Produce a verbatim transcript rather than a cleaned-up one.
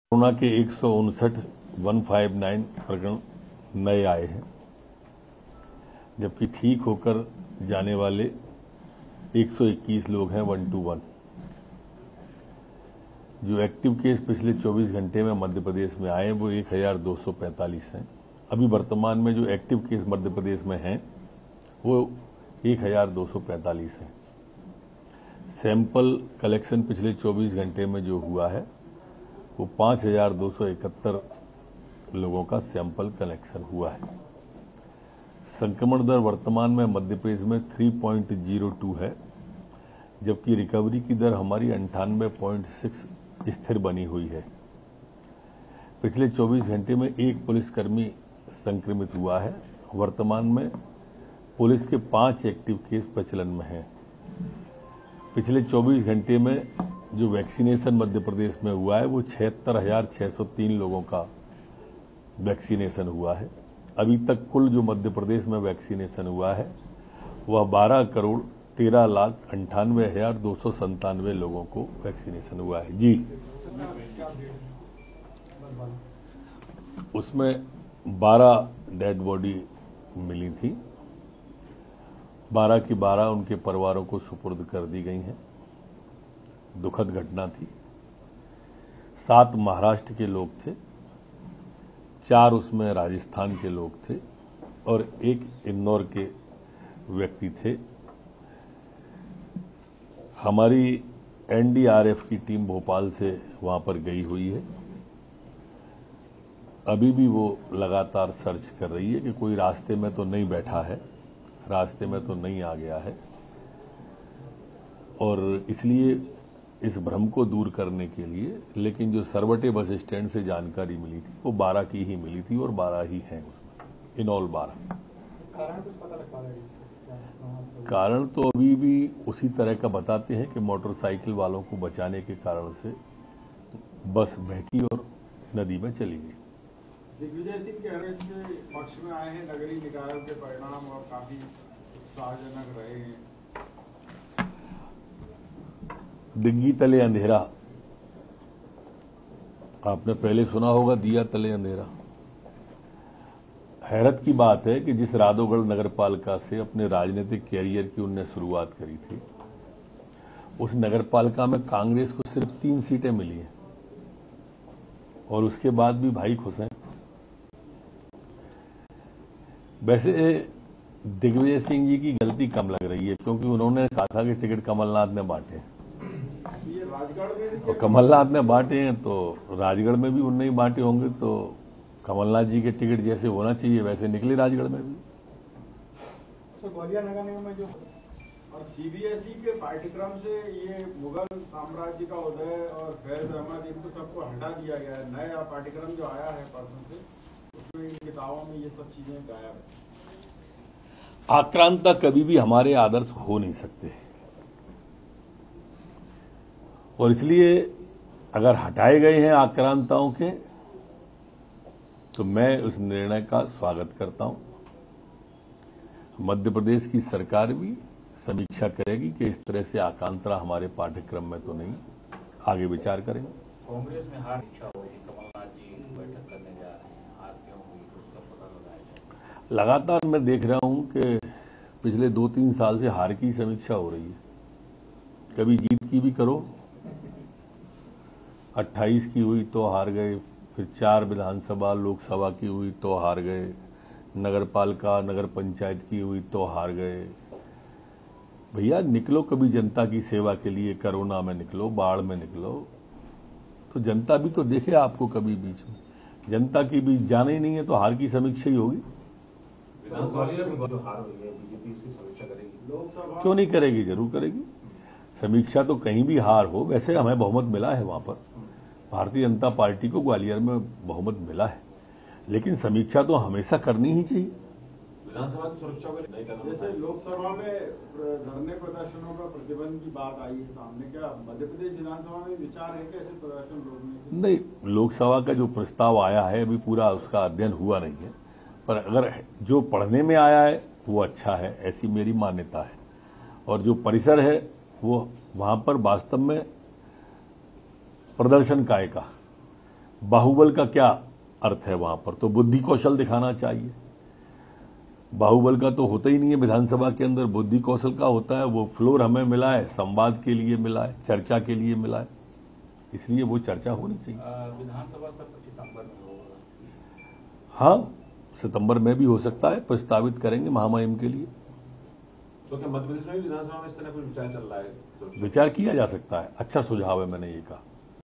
Corona के एक सौ उनसठ वन फाइव नाइन प्रकरण नए आए हैं, जबकि ठीक होकर जाने वाले एक सौ इक्कीस लोग हैं वन टू वन। जो एक्टिव केस पिछले चौबीस घंटे में मध्य प्रदेश में आए वो एक हजार दो सौ पैंतालीस हैं। अभी वर्तमान में जो एक्टिव केस मध्य प्रदेश में हैं वो एक हजार दो सौ पैंतालीस हैं। सैंपल कलेक्शन पिछले चौबीस घंटे में जो हुआ है वो पांच हजार दो सौ इकहत्तर लोगों का सैंपल कलेक्शन हुआ है। संक्रमण दर वर्तमान में मध्य प्रदेश में तीन पॉइंट जीरो टू है, जबकि रिकवरी की दर हमारी अंठानवे पॉइंट सिक्स स्थिर बनी हुई है। पिछले चौबीस घंटे में एक पुलिसकर्मी संक्रमित हुआ है। वर्तमान में पुलिस के पांच एक्टिव केस प्रचलन में हैं। पिछले चौबीस घंटे में जो वैक्सीनेशन मध्य प्रदेश में हुआ है वो छिहत्तर हजार छह सौ तीन लोगों का वैक्सीनेशन हुआ है। अभी तक कुल जो मध्य प्रदेश में वैक्सीनेशन हुआ है वह बारह करोड़ तेरह लाख अंठानवे हजार दो सौ संतानवे लोगों को वैक्सीनेशन हुआ है। जी, उसमें बारह डेड बॉडी मिली थी। बारह की बारह उनके परिवारों को सुपुर्द कर दी गई हैं। दुखद घटना थी। सात महाराष्ट्र के लोग थे, चार उसमें राजस्थान के लोग थे और एक इंदौर के व्यक्ति थे। हमारी एन डी आर एफ की टीम भोपाल से वहां पर गई हुई है। अभी भी वो लगातार सर्च कर रही है कि कोई रास्ते में तो नहीं बैठा है, रास्ते में तो नहीं आ गया है। और इसलिए इस भ्रम को दूर करने के लिए, लेकिन जो सरवटे बस स्टैंड से जानकारी मिली थी वो बारह की ही मिली थी और बारह ही हैं उसमें, इन ऑल बारह। कारण कुछ पता लग पा रहा है? कारण तो अभी भी उसी तरह का बताते हैं कि मोटरसाइकिल वालों को बचाने के कारण से बस बहकी और नदी में चली गई। दिग्विजय सिंह के अरेस्ट के पक्ष में आए हैं नगरीय निकायों के परिणाम और काफी उत्साहजनक रहे हैं। डिग्गी तले अंधेरा, आपने पहले सुना होगा, दिया तले अंधेरा। हैरत की बात है कि जिस राधोगढ़ नगरपालिका से अपने राजनीतिक कैरियर की उनने शुरुआत करी थी, उस नगरपालिका में कांग्रेस को सिर्फ तीन सीटें मिली हैं और उसके बाद भी भाई खुश हैं। वैसे दिग्विजय सिंह जी की गलती कम लग रही है, क्योंकि उन्होंने कहा था कि टिकट कमलनाथ ने बांटे और कमलनाथ ने बांटे हैं तो राजगढ़ में भी उनने ही बांटे होंगे, तो कमलनाथ जी के टिकट जैसे होना चाहिए वैसे निकले राजगढ़ में भी। तो ग्वालियर नगर निगम में जो और सी बी एस ई के पाठ्यक्रम से ये मुगल साम्राज्य का उदय और फैज अहमद, इनको सबको हटा दिया गया है। नया पाठ्यक्रम जो आया है परसों से, उसमें इन किताबों में ये सब चीजें गायब है। आक्रांता कभी भी हमारे आदर्श हो नहीं सकते और इसलिए अगर हटाए गए हैं आक्रांताओं के तो मैं उस निर्णय का स्वागत करता हूं। मध्य प्रदेश की सरकार भी समीक्षा करेगी कि इस तरह से आकांक्षा हमारे पाठ्यक्रम में तो नहीं, आगे विचार करेंगे। कांग्रेस में हार इच्छा हुई, कमलनाथ जी बैठक करने जा रहे हैं, हार क्यों हुई उसका पता लगाया। लगातार मैं देख रहा हूं कि पिछले दो तीन साल से हार की समीक्षा हो रही है। कभी जीत की भी करो, अट्ठाईस की हुई तो हार गए, फिर चार विधानसभा लोकसभा की हुई तो हार गए, नगरपालिका नगर पंचायत की हुई तो हार गए। भैया निकलो कभी जनता की सेवा के लिए, कोरोना में निकलो, बाढ़ में निकलो, तो जनता भी तो देखे आपको। कभी बीच में जनता की भी जाने ही नहीं है तो हार की समीक्षा ही होगी। ग्वालियर में जो हार हुई है बीजेपी इसकी समीक्षा करेगी, लोकसभा क्यों नहीं करेगी, जरूर करेगी समीक्षा। तो कहीं भी हार हो, वैसे हमें बहुमत मिला है वहां पर, भारतीय जनता पार्टी को ग्वालियर में बहुमत मिला है, लेकिन समीक्षा तो हमेशा करनी ही चाहिए। विधानसभा की सुरक्षा को नहीं करना। जैसे लोकसभा में धरने प्रदर्शनों का प्रतिबंध की बात आई है सामने, क्या मध्य प्रदेश विधानसभा में विचार है कि ऐसे प्रदर्शन रोकने की? नहीं, लोकसभा का जो प्रस्ताव आया है अभी पूरा उसका अध्ययन हुआ नहीं है, पर अगर जो पढ़ने में आया है वो अच्छा है, ऐसी मेरी मान्यता है। और जो परिसर है वो वहां पर वास्तव में प्रदर्शन काय का, बाहुबल का क्या अर्थ है वहां पर? तो बुद्धि कौशल दिखाना चाहिए। बाहुबल का तो होता ही नहीं है विधानसभा के अंदर, बुद्धि कौशल का होता है। वो फ्लोर हमें मिला है, संवाद के लिए मिला है, चर्चा के लिए मिला है, इसलिए वो चर्चा होनी चाहिए। विधानसभा सत्र सितंबर में होगा। हाँ, सितंबर में भी हो सकता है, प्रस्तावित करेंगे महामहिम के लिए। तो क्या मध्य प्रदेश में भी विधानसभा में इस तरह कुछ विचार चल रहा है? विचार किया जा सकता है, अच्छा सुझाव है, मैंने ये कहा।